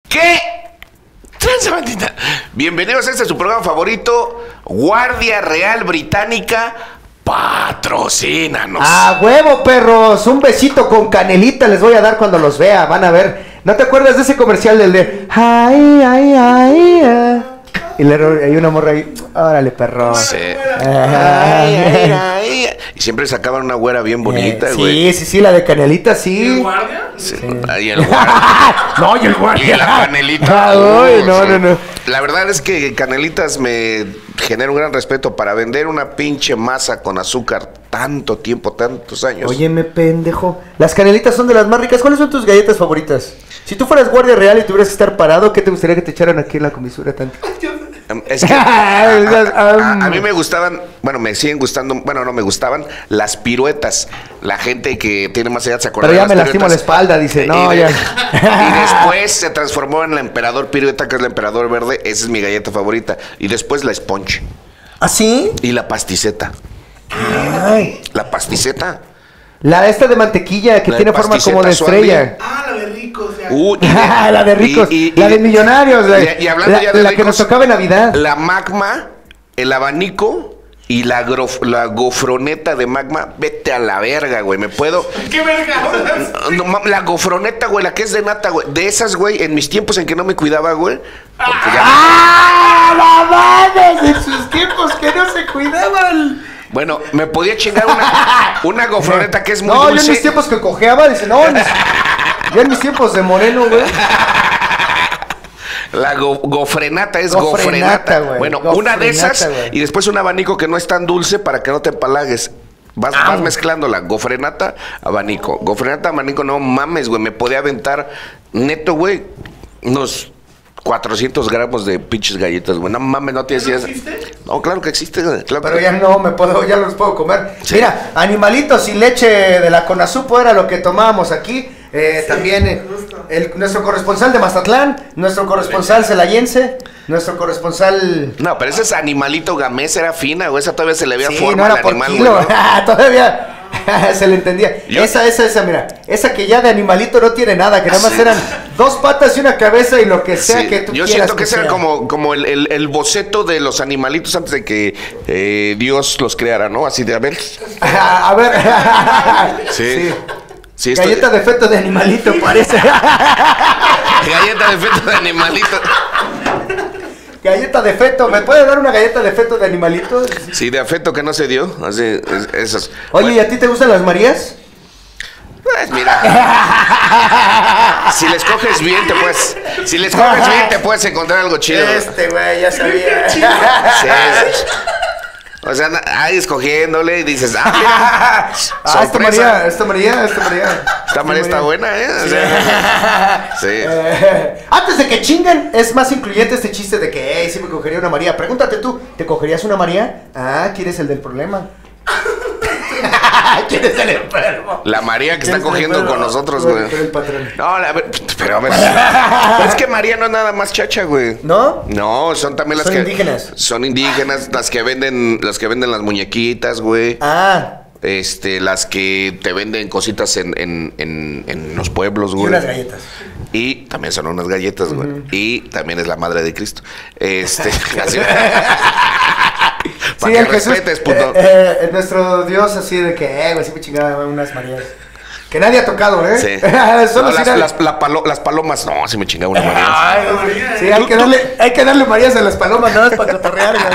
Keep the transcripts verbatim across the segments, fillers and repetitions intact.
¿Qué? Transbandita. Bienvenidos a este su programa favorito, Guardia Real Británica. Patrocínanos. ¡A huevo, perros! Un besito con canelita les voy a dar cuando los vea. Van a ver. ¿No te acuerdas de ese comercial del de ay, ay, ay, ay? Y le, hay una morra ahí. Órale, perro. Sí. Ay, ay, ay. Y siempre sacaban una güera bien bonita, eh, güey. Sí, sí, sí, la de canelita, sí. ¿Y el guardia? Sí. Sí. Y el guardia. No, y el guardia. Y la canelita. Ay, uh, no, sí. no, no. La verdad es que Canelitas me genera un gran respeto para vender una pinche masa con azúcar tanto tiempo, tantos años. Óyeme, pendejo. Las canelitas son de las más ricas. ¿Cuáles son tus galletas favoritas? Si tú fueras guardia real y tuvieras que estar parado, ¿qué te gustaría que te echaran aquí en la comisura tanto? Es que a, a, a mí me gustaban, bueno, me siguen gustando, bueno, no me gustaban las piruetas. La gente que tiene más edad se acuerda. Pero ya de las me lastimo la espalda, dice, no, y de, ya. Y después se transformó en la Emperador Pirueta, que es la Emperador Verde. Esa es mi galleta favorita. Y después la Sponge. ¿Ah, sí? Y la pasticeta. Ay. La pasticeta. La esta de mantequilla que La tiene de forma como de pasticeta estrella. Ah, la de ricos. O sea. Uh, y de, la de ricos, y, y, la y, de millonarios, la, y, y hablando la, ya de la ricos, que nos tocaba en Navidad. La magma, el abanico y la, grof, la gofroneta de magma, vete a la verga, güey. Me puedo. ¿Qué verga? No, no, la gofroneta, güey, la que es de nata, güey. De esas, güey, en mis tiempos en que no me cuidaba, güey. Porque ya. ¡Ah! ¡La mames! En sus tiempos que no se cuidaban. Bueno, me podía chingar una, una gofroneta que es muy no, dulce. No, yo en mis tiempos que cojeaba, dice, no, en mis, yo en mis tiempos de moreno, güey. La go, gofrenata es gofrenata, gofrenata. Bueno, gofrenata, una de esas güey. Y después un abanico que no es tan dulce para que no te empalagues. Vas, ah, vas mezclándola. Gofrenata, abanico. Gofrenata, abanico, no mames, güey. Me podía aventar neto, güey, unos cuatrocientos gramos de pinches galletas, güey. No mames, no tienes idea. ¿No existe? No, claro que existe, güey. Claro Pero que... ya no me puedo, ya los puedo comer. Sí. Mira, animalitos y leche de la Conasupo era lo que tomábamos aquí. Eh, sí, también eh, el, nuestro corresponsal de Mazatlán, nuestro corresponsal celayense, nuestro corresponsal. No, pero ese es animalito gamés, era fina, güey. Esa todavía se le veía sí, forma no era al por animal, kilo. güey, ¿no? Todavía se le entendía. Yo... Esa, esa, esa, mira. Esa que ya de animalito no tiene nada, que nada más sí. eran dos patas y una cabeza y lo que sea sí. que tú Yo quieras. siento que, que ese era como, como el, el, el boceto de los animalitos antes de que eh, Dios los creara, ¿no? Así de, a ver. A ver. Sí. sí. Sí, galleta estoy... de feto de animalito, parece. Galleta de feto de animalito. Galleta de feto. ¿Me puede dar una galleta de feto de animalito? Sí, de afeto que no se dio. Así, es, esas. Oye, bueno. ¿y a ti te gustan las Marías? Pues mira. Si les coges bien, te puedes. Si les coges bien, te puedes encontrar algo chido. Este güey, ya sabía. Sí, sí. O sea, ahí escogiéndole y dices, ah, mira, ah, esta María, esta María, esta María. Esta María está buena, ¿eh? O sea, sí. Eh, antes de que chinguen, es más incluyente este chiste de que, hey, sí me cogería una María. Pregúntate tú, ¿te cogerías una María? Ah, ¿quién es el del problema? ¿Quién es el enfermo? La María que está cogiendo con nosotros, güey. Pero el patrón. No, la, pero a ver. Pero es que María no es nada más chacha, güey. ¿No? No, son también las son que. Son indígenas. Son indígenas, las que venden, las que venden las muñequitas, güey. Ah. Este, las que te venden cositas en, en, en, en los pueblos, güey. Y unas galletas. Y también son unas galletas, güey. Uh-huh. Y también es la madre de Cristo. Este. Así, para sí, que respetes, Jesús, puto. Eh, eh, nuestro Dios así de que, eh, güey, sí me chingaba unas Marías. Que nadie ha tocado, ¿eh? Sí. Solo no, si las, las, la palo, las palomas, no, sí me chingaba una María. Ay, María. Sí, hay que darle, hay que darle Marías a las palomas, nada más para cotorrear, güey.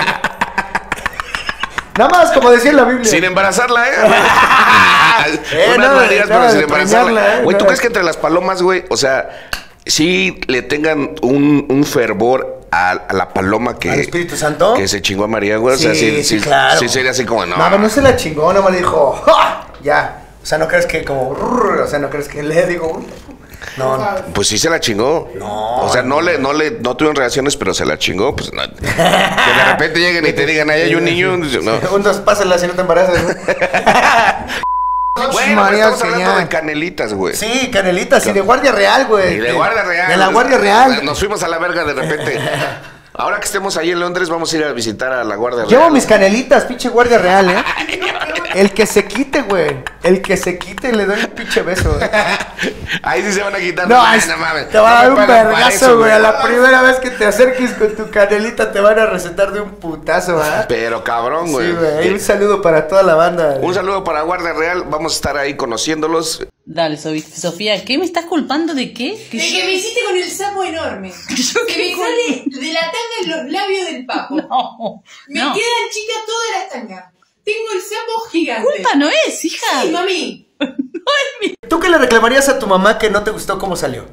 Nada más, como decía en la Biblia. Sin embarazarla, ¿eh? eh unas no, Marías, no, pero sin embarazarla. ¿eh? Güey, ¿tú no. crees que entre las palomas, güey, o sea, sí le tengan un, un fervor a, a la paloma que... ¿Al Espíritu Santo? Que se chingó a María, güey. Sí, o sea, sí, sí, sí, claro. Sí sería así como, no. No, pero no se la chingó, nomás le dijo, ¡ja! Ya. O sea, no crees que como... O sea, no crees que le digo... No, no. Pues sí se la chingó. No. O sea, no, no le, no le, no tuvieron relaciones, pero se la chingó. Pues no. Que de repente lleguen y te digan, ahí hay un niño. No. Un dos, pásala si no te embarazas, ¿no? Bueno, María, estamos hablando ya. de canelitas, güey. Sí, canelitas, y de Guardia Real, güey. Y de Guardia Real. De la Guardia Real. Nos fuimos a la verga de repente. Ahora que estemos ahí en Londres, vamos a ir a visitar a la Guardia Real. Llevo mis canelitas, pinche Guardia Real, ¿eh? El que se quite, güey. El que se quite le doy un pinche beso. Ahí sí se van a quitar. No, Ay, es- no mames. te va a dar No me un pagan para vergazo, eso, güey. A la primera vez que te acerques con tu canelita te van a recetar de un putazo, ¿verdad? Pero cabrón, güey. Sí, güey. Un saludo para toda la banda. Un saludo para Guardia Real. Vamos a estar ahí conociéndolos. Dale, Sofi- Sofía, ¿qué me estás culpando de qué? De que me hiciste con el sapo enorme. ¿Yo Que qué me sale de la tanga en los labios del papo. No, Me no. quedan chicas todas las tangas. Tengo el sapo gigante. Culpa no es, hija. Sí, mami. No es mi... ¿Tú qué le reclamarías a tu mamá que no te gustó cómo salió?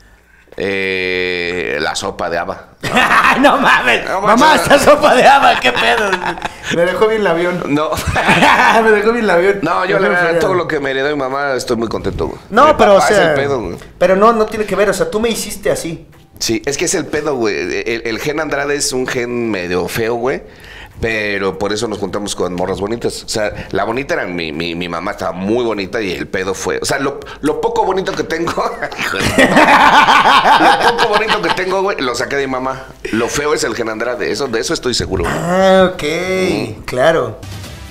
Eh, la sopa de haba. no mames. No, Mamá, macho. esta sopa de haba, qué pedo. Me dejó bien el avión. No. Me dejó bien el avión. No, yo Me la dejó verdad, bien. todo lo que me heredó mi mamá, estoy muy contento, güey. No, Mi pero o papá es sea. el pedo, güey. Pero no, no tiene que ver. O sea, tú me hiciste así. Sí, es que es el pedo, güey. El, el gen Andrade es un gen medio feo, güey. Pero por eso nos juntamos con morras bonitas. O sea, la bonita era mi, mi, mi mamá, estaba muy bonita y el pedo fue. O sea, lo, lo poco bonito que tengo. Hijo de puta. Lo poco bonito que tengo, güey, lo saqué de mi mamá. Lo feo es el gen Andrade. Eso, de eso estoy seguro, güey. Ah, ok. Claro.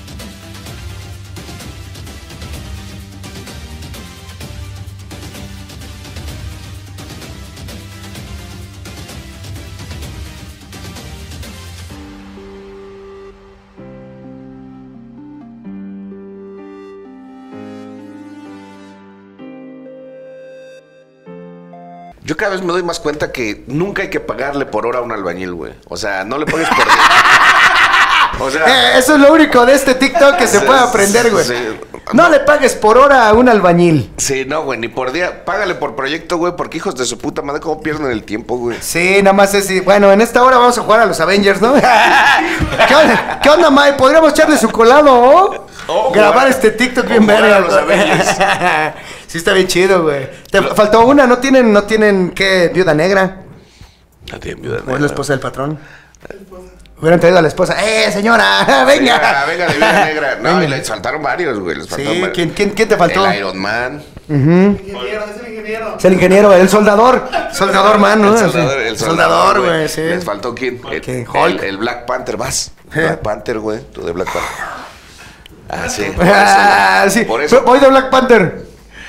Yo cada vez me doy más cuenta que nunca hay que pagarle por hora a un albañil, güey. O sea, no le pagues por... O sea... Eh, eso es lo único de este TikTok que se Sí, puede aprender, güey. sí. No le pagues por hora a un albañil. Sí, no, güey, ni por día. Págale por proyecto, güey, porque hijos de su puta madre, ¿cómo pierden el tiempo, güey? Sí, nada más es... Bueno, en esta hora vamos a jugar a los Avengers, ¿no? ¿Qué onda, ¿Qué onda, Mae? ¿Podríamos echarle su colado o O grabar jugar- este TikTok o bien jugar a verga, los güey? Avengers. Sí, está bien chido, güey. Te faltó una, ¿no tienen, no tienen, qué, viuda negra? No tiene viuda ¿O es negra. la esposa del patrón? Hubieran traído a la esposa. ¡Eh, señora! ¡Venga! Venga, venga de viuda negra. No, Venga. y les faltaron varios, güey. Les faltaron Sí, varios. ¿quién, quién, quién te faltó? El Iron Man. Ingeniero, es el ingeniero. Es el ingeniero, el soldador. Soldador, man, ¿no? El soldador, el Soldador, güey, sí. Les faltó quién? El, ¿Quién? el, Hulk. el Black Panther, vas. Black Panther, güey. Tú de Black Panther. Ah, sí. Por Ah, eso, sí. Por eso. Voy de Black Panther.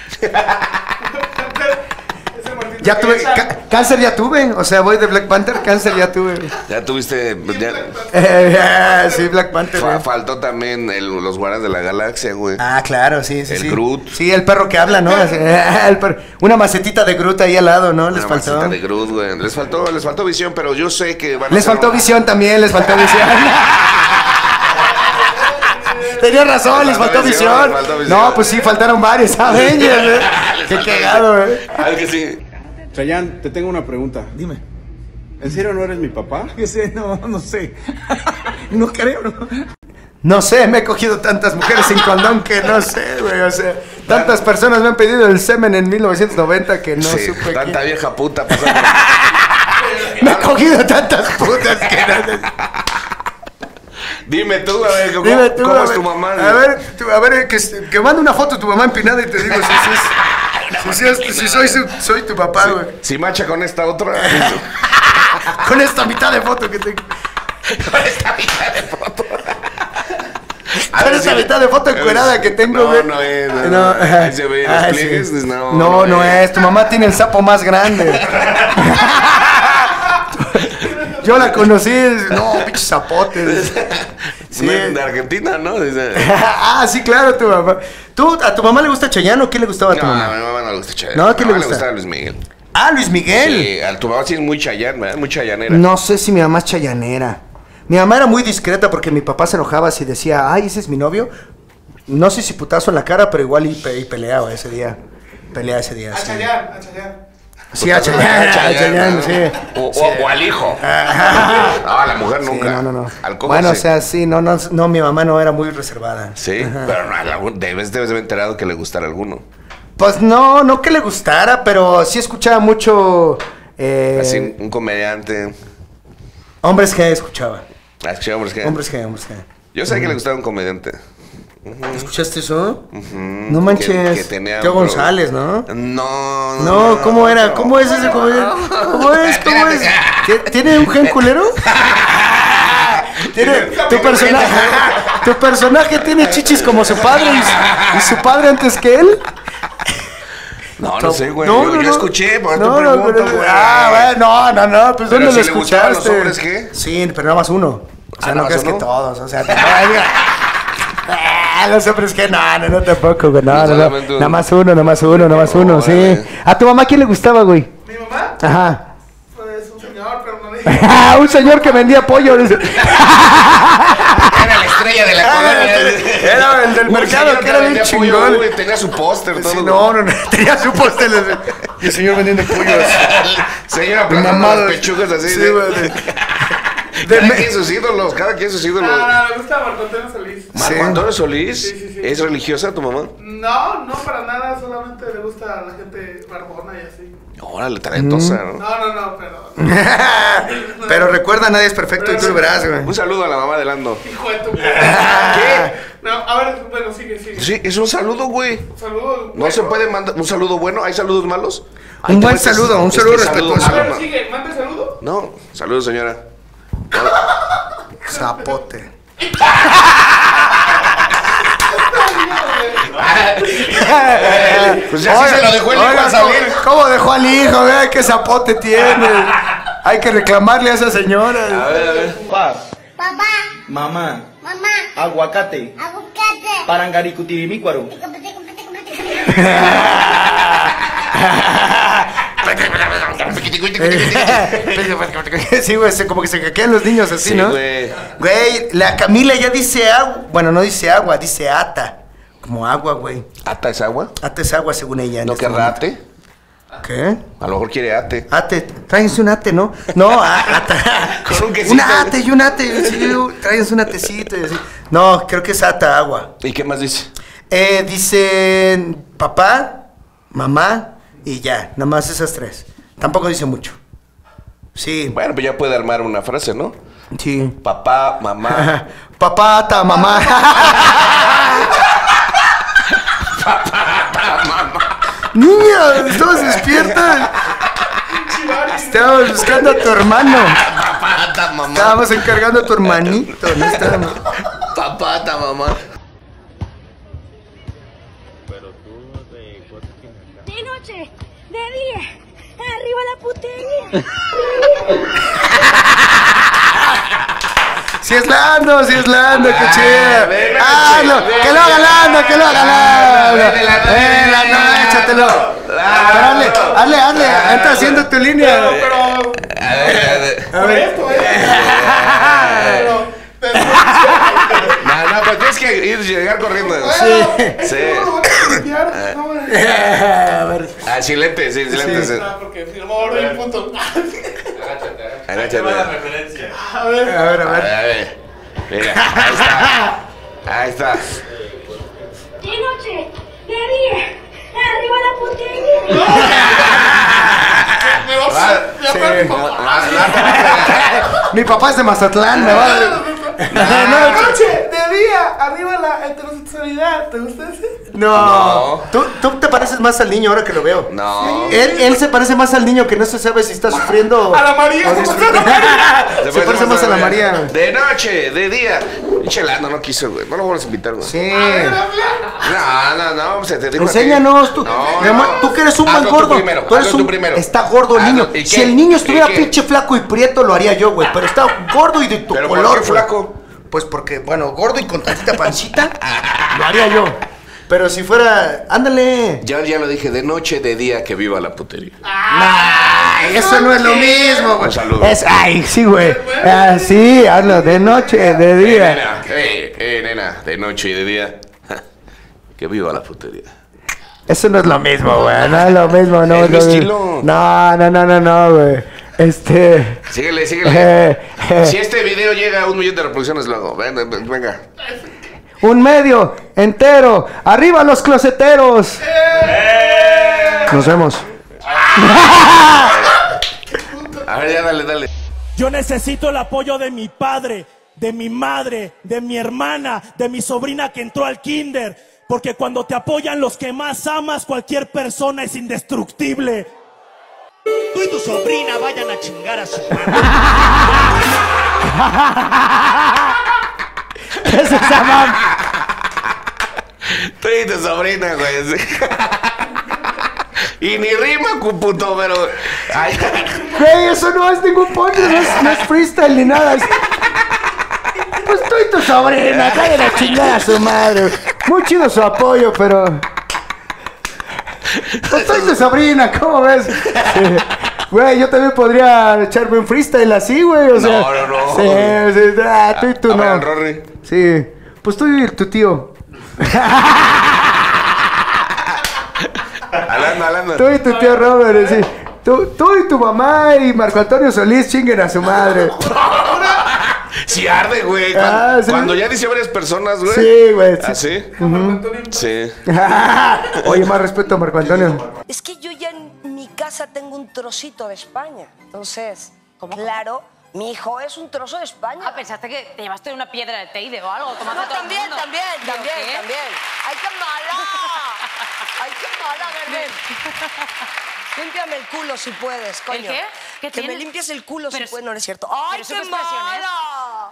Ese Martín Ya tuve, Teresa. ca- cáncer ya tuve, o sea, voy de Black Panther, cáncer ya tuve. Ya tuviste. Ya, Eh, ah, sí, Black Panther. fa- eh. faltó también el- los Guardianes de la Galaxia, güey. Ah, claro, sí, sí, El sí. Groot. Sí, el perro que habla, ¿no? Así, eh, el perro- Una macetita de Groot ahí al lado, ¿no? Les Una faltó. maceta de Groot, güey. Les faltó, les faltó visión, pero yo sé que van a Les hacer faltó un- visión también, les faltó visión. Tenía razón, les faltó visión. les faltó visión. No, pues sí, faltaron varios Avengers, ¿eh? Les Qué faltó cagado, visión. ¿eh? Ah, que sí. Chayanne, te tengo una pregunta. Dime. ¿En serio no eres mi papá? Yo sé, no, no sé. No creo, ¿no? No sé, me he cogido tantas mujeres sin condón que no sé, güey. O sea, tantas personas me han pedido el semen en mil novecientos noventa que no Sí, supe tanta quién. vieja puta pasando. Me he cogido tantas putas que no sé. Dime tú, a ver, ¿cómo, Dime tú, cómo a es ver, tu mamá? A ver, tú- a ver, que, que mande una foto de tu mamá empinada y te digo si, si, es- si, si es- si soy, su- soy tu papá, güey. Si macha con esta otra. Con esta mitad de foto que tengo. con esta mitad de foto. Con esta mitad de foto encuerada que tengo, No, güey. no es, no, No, no. Ahí se ve los ah, pliegues, sí. pues, no, No, no no es. es. Tu mamá tiene el sapo más grande. Yo la conocí, no, pinches zapotes. Sí. De Argentina, ¿no? Dice. Ah, sí, claro, tu mamá. ¿Tú, ¿A tu mamá le gusta Chayanne o qué le gustaba a tu No, a mamá? mi mamá no le gusta Chayanne. No, ¿qué A mi le mamá gusta? gustaba Luis Miguel. Ah, Luis Miguel. Sí, a tu mamá sí es muy Chayanne, ¿verdad? Muy chayanera. No sé si mi mamá es chayanera. Mi mamá era muy discreta porque mi papá se enojaba si decía, ay, ese es mi novio. No sé si putazo en la cara, pero igual y, pe- y peleaba ese día. Pelea ese día, A sí. Chayán, a Chayán. Sí, a Chayanne, a Chayanne, ¿no? sí. O, Sí. o- o al hijo. No, a la mujer Sí, nunca. no, no, no. Al cojo Bueno, sí. o sea, sí, no, no, no, mi mamá no era muy reservada. Sí, pero no, a la- debes, debes de haber enterado que le gustara alguno. Pues no, no que le gustara, pero sí escuchaba mucho... eh, Así, un comediante. Hombres G escuchaba. Ah, escuché, hombres, que- Hombres G, hombres G. Yo sé que le gustaba un comediante. ¿Escuchaste eso? Ujú, No manches. que- que tenía Teo un pro- González, ¿no? No, No, ¿cómo era? no. ¿Cómo es ese comediante? ¿Cómo es? ¿Cómo es? ¿Tie- ¿Tiene un gen culero? Tiene, tu, personaje, tu personaje tiene chichis como su padre y, y su padre antes que él. No, no sé, güey. No, yo, no, yo no. escuché, por no, tu no, pregunto, pero- güey. Ah, bueno, no, no, no, pues Pero ¿dónde si lo le gustaban escuchaste? los hombres, ¿qué? Sí, pero nada más uno. O sea, Ah, no ¿nada crees más que uno? todos, o sea, te- Ah, los hombres que no, no, no tampoco, güey, no, No, no, no, solamente uno. nada más uno, nada más uno, nada más uno, sí. Órale. ¿A tu mamá quién le gustaba, güey? ¿Mi mamá? Ajá. Pues un señor, pero no dije. Un señor que vendía pollo. dice. Era la estrella de la colonia. Era el del Un mercado, señor que era bien vendía pollo, chingón. güey, tenía su póster, todo. Sí, no, no, no, tenía su póster. Y el señor vendiendo pollos. Señor aplastando Mamado. las pechugas así. Sí, de- güey, de- Cada de- quien sus ídolos, cada quien sus ídolos. No, no, me gusta Marco Antonio Solís. Marco Sí. Antonio Solís, Sí, sí, sí. ¿es religiosa tu mamá? No, no para nada, solamente le gusta a la gente barbona y así. Órale, talentosa, ¿no? No, no, no, pero. Pero recuerda, nadie es perfecto y tú lo verás, güey. Un saludo a la mamá de Lando. Hijo de tu. ¿Qué? No, a ver, bueno, sigue, sigue. Sí, es un saludo, güey. Saludos. No se puede mandar un saludo bueno. ¿Hay saludos malos? Ay, Un te buen metes- saludo, un es saludo que saludos respetuoso. A ver, malos. sigue, manda el saludo. No, saludos, señora. Zapote. Pues ya sí se lo dejó el hijo Oiga, al salir. ¿cómo, ¿Cómo dejó al hijo? Vea qué zapote tiene. Hay que reclamarle a esa señora. A ver, a ver. Paz, Papá, mamá, mamá, aguacate, aguacate. parangaricutirimícuaro. Sí, güey, se- como que se caquean los niños así, Sí, ¿no? güey. Güey, la Camila ya dice agua. Bueno, no dice agua, dice ata. Como agua, güey. ¿Ata es agua? Ata es agua, según ella. en ¿No este querrá momento. ate? ¿Qué? A lo mejor quiere ate. Ate, tráiganse un ate, ¿no? No, a- ata. Con un quesito. Un ate y un ate. Sí, tráiganse un atecito y así. No, creo que es ata agua. ¿Y qué más dice? Eh, dicen papá, mamá y ya. Nada más esas tres. Tampoco dice mucho. Sí, Bueno, pues ya puede armar una frase, ¿no? sí. Papá, mamá. Papá, ata, mamá. Niña, estabas despierta. Estábamos buscando a tu hermano. Papá, ata, mamá. Estábamos encargando a tu hermanito. No estábamos. Papá, ata, mamá. De noche, de día, arriba la putería. Si es Lando, si es Lando, qué Ah, chido. de noche, Ah, no, de que lo haga Lando, que lo haga Lando. de la noche, Eh, de la Lando, noche. échatelo. Pero hazle, hazle, hazle, entra haciendo tu línea. Pero. A ver, a ver. Por esto, ¿eh? Pero. pero- No, no, pero tienes que ir, llegar corriendo. Bueno, es Sí. que no lo van a limpiar, no, güey. A ver. Ah, silente, sí, silente. Sí. Ah, porque si no me voy a volver el punto. Agáchate. A ver, A ver, a A ver, ver. a ver. Mira, ahí está. Ahí está. De noche, de día, arriba la putería. Me va a Va, me va a sí. parar mi papá. Va, va. Mi papá es de Mazatlán, me va. De noche, de día, arriba la heterosexualidad. ¿Te gusta ese? No. No. ¿Tú, tú te pareces más al niño ahora que lo veo. No. Él, él se parece más al niño que no se sabe si está sufriendo. A la María, o se disfruta. Se parece más a la María. De noche, de día. Chelando no quiso, güey. No lo vamos a invitar, güey. Sí. No, no, no. Se te digo a ti. Enséñanos, tú, No, mi amor, no. tú que eres un Hazlo buen tú gordo. primero, Tú eres hazlo tú un, primero. está gordo el Hazlo. niño. ¿Y Si qué? el niño ¿Y estuviera qué? pinche flaco y prieto, lo haría yo, güey. Pero está gordo y de tu ¿Pero por color, qué güey. flaco? Pues porque, bueno, gordo y con tantita pancita, lo haría yo. Pero si fuera, ándale. Ya, ya lo dije, de noche, de día, que viva la putería. Ay, eso no es lo mismo, güey. Un saludo. Es, ay, sí, güey. Ah, sí, hazlo de noche, de Eh, día. nena, eh, eh, nena, de noche y de día, que viva la putería. Eso no es lo mismo, güey. No es lo mismo, no Es es mi lo mismo. estilo. No, no, no, no, no, güey. Este. Síguele, síguele. Eh, eh. Si este video llega a un millón de reproducciones, lo hago. Venga, venga. Un medio entero. ¡Arriba los closeteros! Nos vemos. A ver, ya dale, dale. Yo necesito el apoyo de mi padre, de mi madre, de mi hermana, de mi sobrina que entró al kinder. Porque cuando te apoyan los que más amas, cualquier persona es indestructible. Tú y tu sobrina vayan a chingar a su madre. ¿Qué es esa mamá? Tú y tu sobrina, güey. Sí. Y ni rima, puto, pero... Ay. Güey, eso no es ningún punto, no es, no es freestyle ni nada. Es... Pues tú y tu sobrina, cállate la chingada a su madre. Muy chido su apoyo, pero... Pues tú y tu sobrina, ¿cómo ves? Sí. Güey, yo también podría echarme un freestyle así, güey, o sea... No, no, no. Sí, sí, ah, tú y tú a no. ver, Rory. Sí, pues tú y tu tío. Alando, alando. Tú y tu tío Robert, sí. Tú, tú y tu mamá y Marco Antonio Solís chinguen a su madre. Sí arde, güey. Cuando, Ah, ¿sí? cuando ya dice varias personas, güey. Sí, güey. Sí. ¿Ah, sí? Uh-huh. Sí. Oye, más respeto a Marco Antonio. Es que yo ya en mi casa tengo un trocito de España. Entonces, ¿cómo? Claro, mi hijo es un trozo de España. Ah, pensaste que te llevaste una piedra de Teide o algo. No, también, también, también, ¿qué? también. ¡Ay, qué mala! ¡Ay, qué mala, Verden! Límpiame el culo si puedes, coño. ¿El qué? ¿Qué que tienes? me limpies el culo Pero si puedes, no, no es cierto. pero ¡Ay, eso qué qué expresión es. mala!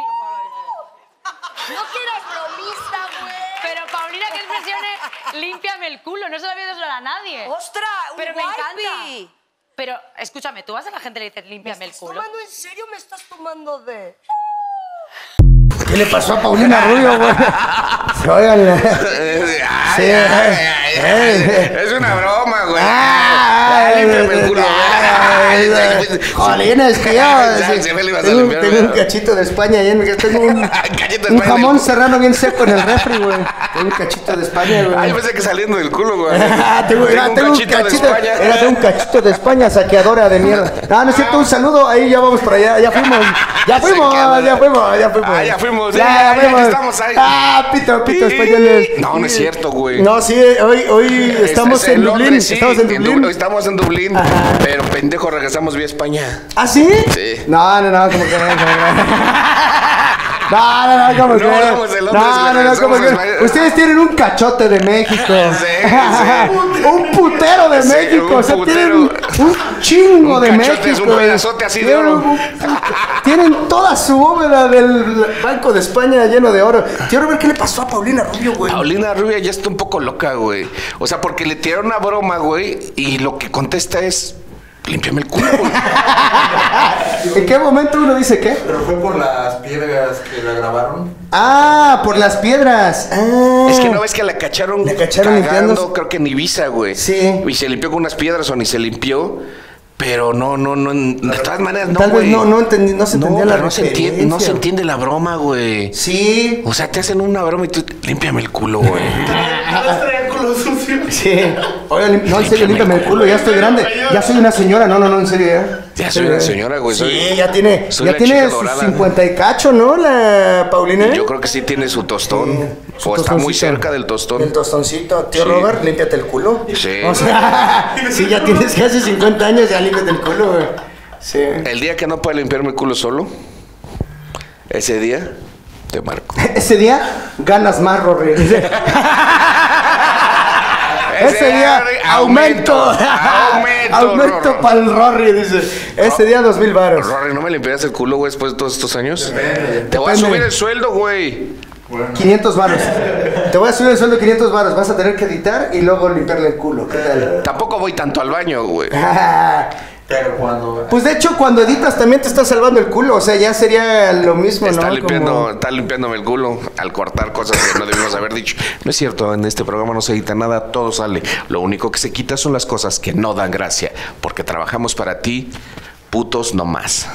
No quieras bromista, güey. Pero, Paulina, ¿qué expresión es? Límpiame el culo. No se lo había dicho a nadie. ¡Ostras! Un Pero me wipey. encanta. Pero, escúchame, tú vas a la gente y le dices, límpiame el ¿Me culo. estás tomando en serio o me estás tomando de...? ¿Qué le pasó a Paulina Rubio, güey? Sí, óiganle. Ay, Sí. ay, ay, ay. Es una broma, güey. Ay, Límpiame el culo, ay, güey. Jolines, tío. Ya, se me lo ibas a Tengo, limpiar, tengo un güey. cachito de España ahí en mi- tengo un, Cachito de un España jamón del- serrano bien seco en el refri, güey. Tengo un cachito de España, güey. Ay, pensé que saliendo del culo, güey. Ah, tengo, Tengo ah, un tengo un cachito de cachito, España. era de un cachito de España, saqueadora de mierda. No, no es cierto, un saludo, ahí ya vamos para allá, ya fuimos, ya fuimos, ya fuimos, ya fuimos. Ah, ya fuimos, ya, ya, ya ya fuimos. que estamos ahí. Ah, pito, pito, españoles. No, no es cierto, güey. No, sí, hoy, hoy estamos Es- es en Dublín, Londres, sí, estamos en Dublín. Du- Estamos en Dublín, pero pendejo, regresamos vía España. ¿Ah, sí? Sí. No, no, no, como que no, como que no, no, no, como No, que no. hablamos de Londres, No, no, no, regresamos como a que España. ustedes tienen un cachote de México. Sí, sí. Un putero de Sí, México, un o sea, putero. tienen un chingo Un de cachote México. es un pedazote así de Tienen oro. un- Tienen toda su bóveda del Banco de España lleno de oro. Quiero ver qué le pasó a Paulina Rubio, güey. Paulina Rubia ya está un poco loca, güey. O sea, porque le tiraron una broma, güey, y lo que contesta es... Límpiame el culo, güey. ¿En qué momento uno dice qué? Pero fue por las piedras que la grabaron. Ah, por las piedras. Ah. Es que no ves que la cacharon, La cacharon cagando, limpiándose. creo que en Ibiza, güey. Sí. Y se limpió con unas piedras o ni se limpió. Pero no, no, no. De todas maneras, no, Tal vez güey. no, no, entendí, no se No, entendía la pero no se, entiende, no se referencia. entiende la broma, güey. Sí. O sea, te hacen una broma y tú... Límpiame el culo, güey. Sí. Oiga, lim- no, en serio, límpiame el culo, ya estoy grande. Ya soy una señora, no, no, no, en serio, ya. Ya soy una señora, güey. soy- Sí, ya tiene, soy ya la tiene chica sus dorada. cincuenta y cacho, ¿no? La Paulina. Yo creo que sí tiene su tostón. Su o está muy tostoncito. cerca del tostón. El tostoncito. Tío Sí. Robert, límpiate el culo. Sí. O sea, si ya tienes casi cincuenta años, ya límpiate el culo, güey. Sí. El día que no pueda limpiarme el culo solo, ese día te marco. Ese día ganas más, Rory. Ese día aumento. Aumento. Aumento para el Rory, dice. Ese día dos mil varos. Rory, ¿no me limpiarías el culo, güey, después de todos estos años? Te voy a Depende. subir el sueldo, güey. quinientos varos. Te voy a subir el sueldo quinientos varos. Vas a tener que editar y luego limpiarle el culo. ¿Qué tal? Tampoco voy tanto al baño, güey. Pero cuando... Pues de hecho, cuando editas también te estás salvando el culo. O sea, ya sería lo mismo, Está ¿no? limpiando, Como- está limpiándome el culo al cortar cosas que no debimos haber dicho. No es cierto, en este programa no se edita nada, todo sale. Lo único que se quita son las cosas que no dan gracia. Porque trabajamos para ti, putos no más.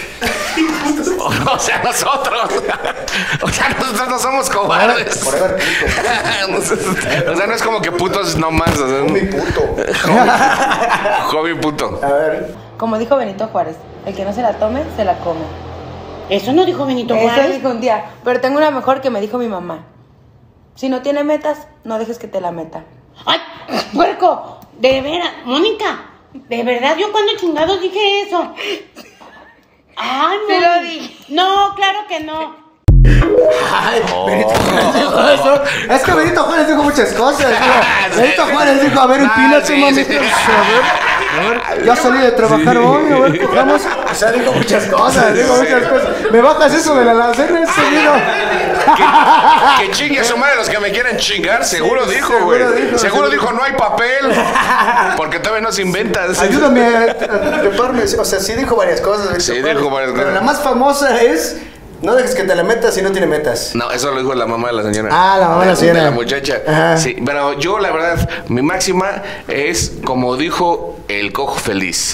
O sea, nosotros. O sea, nosotros no somos cobardes. Forever puto. O sea, no es como que putos no más. O sea, Mi puto. Hobby puto. A ver. Como dijo Benito Juárez, el que no se la tome, se la come. Eso no dijo Benito Eso Juárez. dijo un día, pero tengo una mejor que me dijo mi mamá. Si no tiene metas, no dejes que te la meta. ¡Ay, puerco! De veras, Mónica, de verdad, ¿yo cuando chingados dije eso? ¡Ay, Sí Mónica! lo dije. No, claro que no. Ay, Benito Juárez dijo eso. Es que Benito Juárez dijo muchas cosas. Digo, Benito Juárez dijo, a ver, Ah, empínate, sí, mami. sí. A ver. A ver, ya salí de trabajar sí. hoy, a ver, cojamos. O sea, digo muchas cosas, digo sí. muchas cosas. ¿Me bajas eso de la alacena seguido? Que, que chingue a su madre los que me quieren chingar, seguro sí, dijo, güey. Seguro, dijo, seguro dijo, no hay papel. Porque todavía no se inventa. Ayúdame a, a treparme. O sea, sí dijo varias cosas. Sí, dijo varias cosas. Pero la más famosa es... No dejes que te la metas si no tiene metas. No, eso lo dijo la mamá de la señora. Ah, la mamá de la señora. De la muchacha. Ajá. Sí, pero yo, la verdad, mi máxima es como dijo el cojo feliz.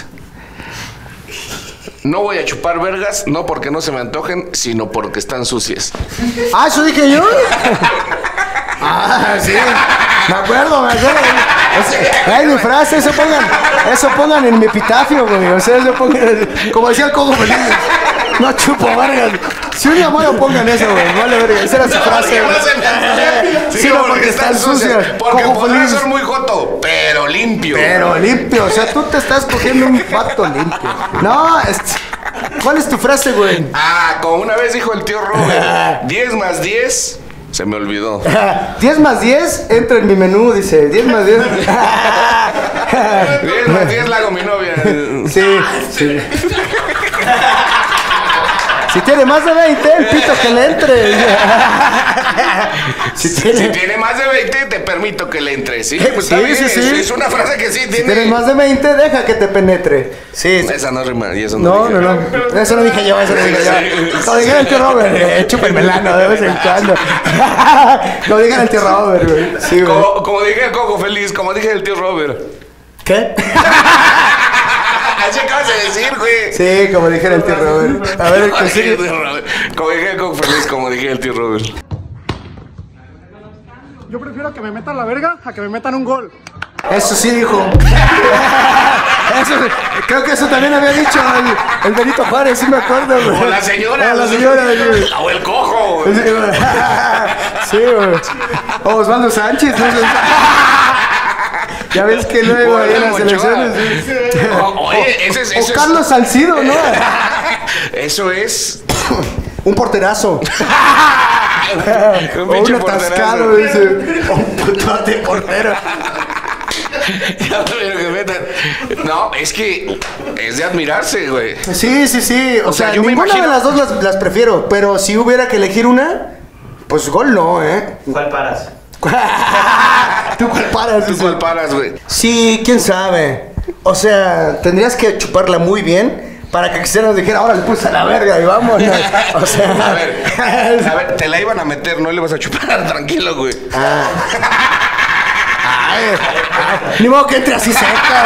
No voy a chupar vergas, no porque no se me antojen, sino porque están sucias. Ah, ¿eso dije yo? Ah, sí. Me acuerdo, me acuerdo. Es mi frase, eso pongan, eso pongan en mi epitafio, güey. O sea, eso pongan, como decía el cojo feliz. No chupo vergas. Si un amor pongan eso, güey. Vale, verga. Esa era su no, frase. No se sí, no, porque, porque están sucias. sucias. Porque podrán ser muy joto, pero limpio. Pero limpio. O sea, tú te estás cogiendo un pato limpio. No, es... ¿Cuál es tu frase, güey? Ah, como una vez dijo el tío Robert. diez más diez. Se me olvidó. diez más diez, entra en mi menú, dice. diez más diez. diez más diez la hago mi novia. Sí, sí. Si tiene más de veinte, el pito que le entre. Si tiene, si tiene más de veinte, te permito que le entre. Sí, pues sí, está bien. sí, sí. Es, es una frase que sí tiene. Si tienes más de veinte, deja que te penetre. Sí, sí. Esa no rima. Y eso no, no, no, no. Eso no dije yo, eso no dije yo. Lo digan el tío Robert. Eh, Chupa el melano de vez en cuando. Lo digan el tío Robert, güey. Sí, güey. Como, como dije el cojo feliz, como dije el tío Robert. ¿Qué? Así acabas de decir, güey. Sí, como dijera el tío Robert. A ver, el que sigue. Como dije el cojo feliz, como dije el tío Robert. Yo prefiero que me metan la verga a que me metan un gol. Eso sí dijo. Eso, creo que eso también había dicho el, el Benito Juárez, sí me acuerdo, güey. O la señora. O la señora, güey. O el cojo, güey. Sí, güey. O Osvaldo Sánchez, no sé. Ya ves que luego ahí en las elecciones. Sí. O, oye, ese es. O, o Carlos Salcido, ¿no? Eso es. Un porterazo. un o un atascado, dice. Un putote portero. No, es que es de admirarse, güey. Sí, sí, sí. O, o sea, sea yo ninguna me imagino... de las dos las, las prefiero. Pero si hubiera que elegir una, pues gol no, ¿eh? ¿Cuál paras? ¿Tú cuál paras? ¿Tú cuál paras, güey? Sí, quién sabe. O sea, tendrías que chuparla muy bien para que Cristiano dijera, ahora le puse a la verga y vamos. O sea, a ver, a ver, te la iban a meter, no le vas a chupar, tranquilo, güey. Ah. Ay, ay, ni modo que entre así seca,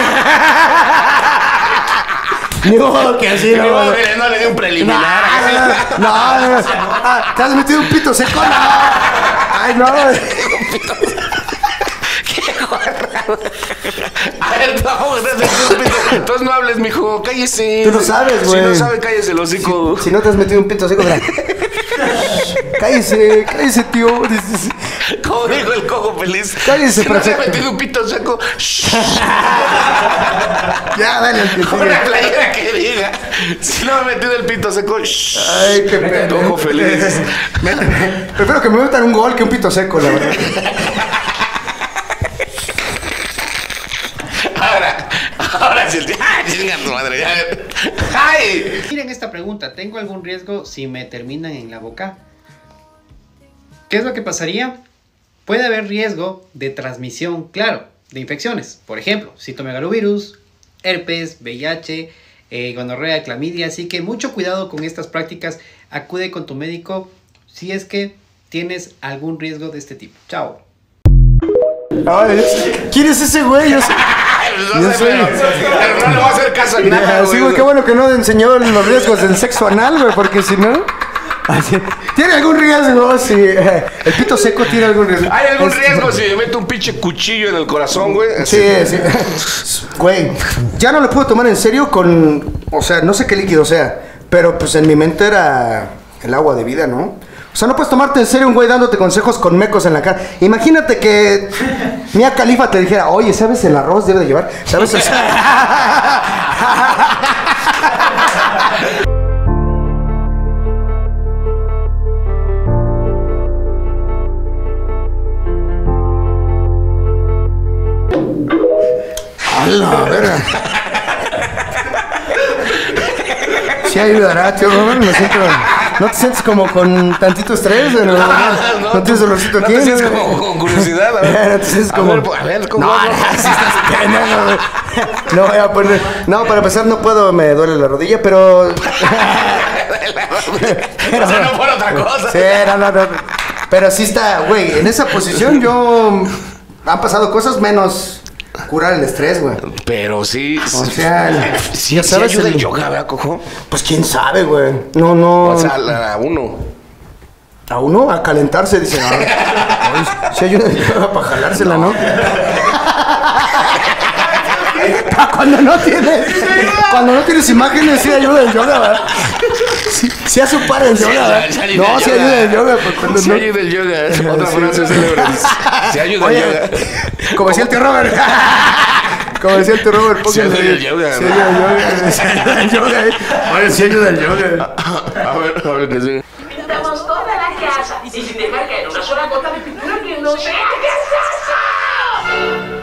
güey. Ni modo que así, no. Ni modo que no le dé un preliminar. No, no, no, no. Ah, ¿te has metido un pito seco? No. Ay, no. Qué guarra. A ver, vamos a hacer un pito. Entonces no hables, mijo, cállese. Tú no sabes, güey. Si no sabe, cállese el hocico. Si, si no te has metido un pito seco, cállese, cállese, tío. Como dijo el cojo feliz. Cállese, si no se ha metido un pito seco. Ya, dale al pito. Una playera que diga. Si no me he metido el pito seco. Ay, qué pena. Cojo feliz. Prefiero que me metan un gol que un pito seco, la verdad. Ahora, ahora sí. ¡Ay, chinga tu madre! ¡Ay! Miren esta pregunta. ¿Tengo algún riesgo si me terminan en la boca? ¿Qué es lo que pasaría? Puede haber riesgo de transmisión, claro, de infecciones. Por ejemplo, citomegalovirus, herpes, V I H, eh, gonorrea, clamidia. Así que mucho cuidado con estas prácticas. Acude con tu médico si es que tienes algún riesgo de este tipo. Chao. Ay, ¿quién es ese güey? Yo sé. No, yo sé, pero, pero no le voy a hacer caso a nada. Sí, güey, qué bueno que no enseñó los riesgos del sexo anal, güey, porque si no... Así, ¿tiene algún riesgo si eh, el pito seco tiene algún riesgo? ¿Hay algún es, riesgo si me meto un pinche cuchillo en el corazón, güey? Sí, sí. Güey, ya no lo puedo tomar en serio con... O sea, no sé qué líquido sea, pero pues en mi mente era el agua de vida, ¿no? O sea, no puedes tomarte en serio un güey dándote consejos con mecos en la cara. Imagínate que Mia Khalifa te dijera, oye, ¿sabes el arroz debe de llevar? ¿Sabes? O sea... A la verga. Sí ayudará, tío Robert, me siento... ¿No te sientes como con tantito estrés? ¿No, no, no, no, no tienes dolorcito aquí? No te sientes como con curiosidad, a ver. No te sientes como... A ver, a ver, ¿cómo? No, no, si estás penando. No voy a poner... No, para empezar no puedo, me duele la rodilla, pero... pero o sea, no por otra cosa. Sí, no, no, no. Pero sí está, güey, en esa posición yo... Han pasado cosas menos... Curar el estrés, güey. Pero sí. O sea, sí, sí sabes ayuda el, el yoga, ¿verdad, Cojo? Pues quién sabe, güey. No, no. O sea, a uno. A uno, a calentarse, dice. No, sí ayuda el yoga para jalársela, ¿no? Cuando no tienes. Cuando no tienes imágenes, sí ayuda el yoga, ¿verdad? Sí, sí hace un par el yoga, ¿verdad? No, sí ayuda el yoga. Cuando sí no... ayuda el yoga. Otra frase célebre. Sí ayuda Oye, el yoga. Como decía el tío Robert. Como decía el tío Robert. Sí ayuda el yoga. Sí ayuda el yoga. Sí ayuda el yoga. Oye, sí ayuda el yoga. A ver, a ver, que sí. Pintamos toda la casa. Y si deja caer una sola gota de pintura que no sea, ¿qué es eso?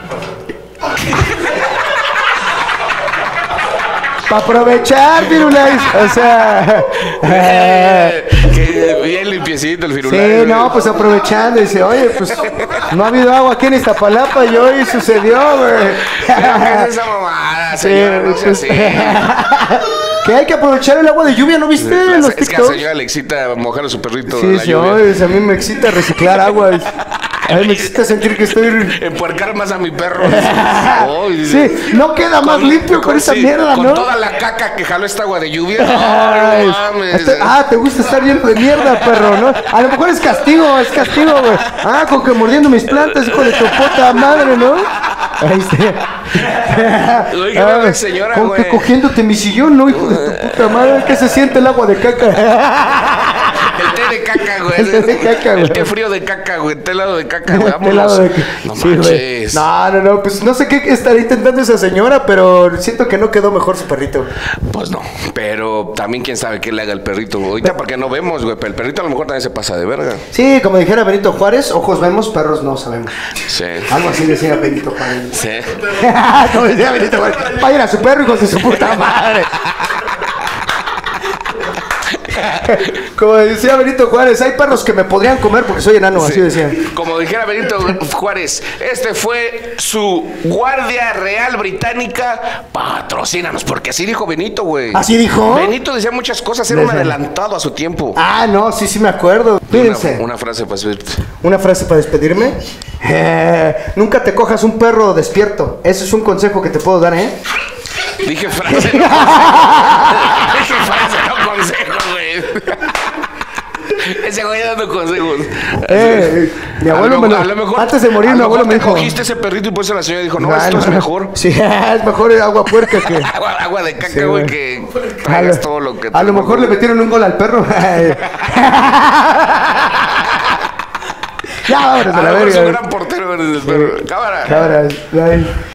Para aprovechar, Firulais. O sea. Eh, que bien limpiecito el Firulais. Sí, no, pues aprovechando. Dice, oye, pues no ha habido agua aquí en Iztapalapa y hoy sucedió, güey. ¿Qué es esa mamada, señora? No sea así. Que hay que aprovechar el agua de lluvia, ¿no viste? La, en los es que a TikToks? la señora le excita mojar a su perrito. Sí, en la sí, lluvia. oye, a mí me excita reciclar agua. A mí me excita sentir que estoy... Empuercar más a mi perro. Oh, sí, no queda más con, limpio con, con esa sí, mierda, con ¿no? Con toda la caca que jaló esta agua de lluvia. Ay, no mames. Este, ah, te gusta estar lleno de mierda, perro, ¿no? A lo mejor es castigo, es castigo, güey. Ah, con que mordiendo mis plantas, hijo de tu puta madre, ¿no? Ahí está. Uy, qué buena señora, con güey. que cogiéndote mi sillón, ¿no, hijo de tu puta madre? ¿Qué se siente el agua de caca? El té de caca, güey. El té de caca, güey. El té frío de caca, güey. El té helado de caca, güey. El helado de caca. No sí, manches. No, no, no. Pues no sé qué estaría intentando esa señora, pero siento que no quedó mejor su perrito. Pues no. Pero también quién sabe qué le haga el perrito. Ahorita porque no vemos, güey. Pero el perrito a lo mejor también se pasa de verga. Sí, como dijera Benito Juárez, ojos vemos, perros no sabemos. Sí. Algo así decía Benito Juárez. Sí. Como decía Benito Juárez. Vayan a su perro, hijos de su puta madre. Como decía Benito Juárez, hay perros que me podrían comer porque soy enano, sí. Así decían. Como dijera Benito Juárez, este fue su Guardia Real Británica. Patrocínanos, porque así dijo Benito, güey. ¿Así dijo? Benito decía muchas cosas, era un adelantado a su tiempo. Ah, no, sí, sí me acuerdo. Fíjense. Una, una frase para despedirte. Una frase para despedirme. Eh, nunca te cojas un perro despierto. Ese es un consejo que te puedo dar, ¿eh? Dije frase, no consejo. Dije frase, no consejo, güey. Ese güey dando consejos. Eh, mi abuelo a me lo, lo, a lo mejor, antes de morir mi abuelo me dijo. Cogiste ese perrito y por eso la señora dijo, no, no esto no, es mejor. Sí, es mejor el agua puerca que agua, agua de caca, güey, sí, que traigas traigas todo lo que a lo mejor le metieron un gol al perro. Ya, vámonos a la verga. Es un gran portero, el perro. Cámara. Cámara.